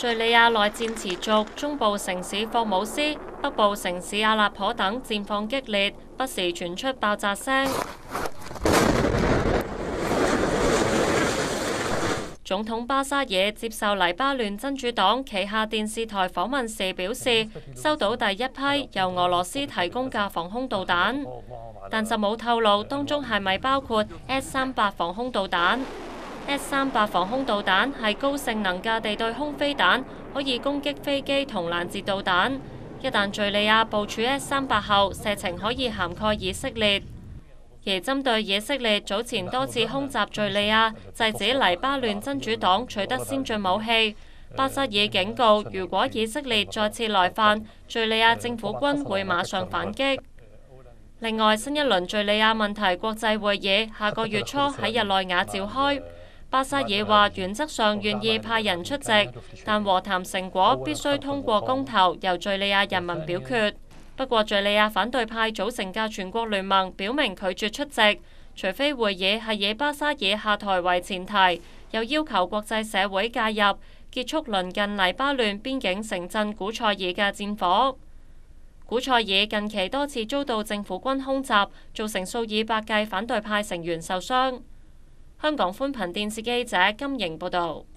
敘利亞內戰持續，中部城市霍姆斯、北部城市阿勒頗等戰況激烈，不時傳出爆炸聲。總統巴沙爾接受黎巴嫩真主黨旗下電視台訪問時表示，收到第一批由俄羅斯提供嘅防空導彈，但就冇透露當中係咪包括 S-38防空導彈。S-38防空導彈係高性能嘅地對空飛彈，可以攻擊飛機同攔截導彈。一旦敘利亞部署 S-38後，射程可以涵蓋以色列。而針對以色列早前多次空襲敘利亞，制止黎巴嫩真主黨取得先進武器，巴沙爾警告，如果以色列再次來犯，敘利亞政府軍會馬上反擊。另外，新一輪敘利亞問題國際會議下個月初喺日內瓦召開。巴沙爾話原則上願意派人出席，但和談成果必須通過公投，由敘利亞人民表決。不過，敘利亞反對派組成嘅全國聯盟表明拒絕出席，除非會議係以巴沙爾下台為前提，又要求國際社會介入，結束鄰近黎巴嫩邊境城鎮古塞爾嘅戰火。古塞爾近期多次遭到政府軍空襲，造成數以百計反對派成員受傷。香港寬頻電視記者金瑩報導。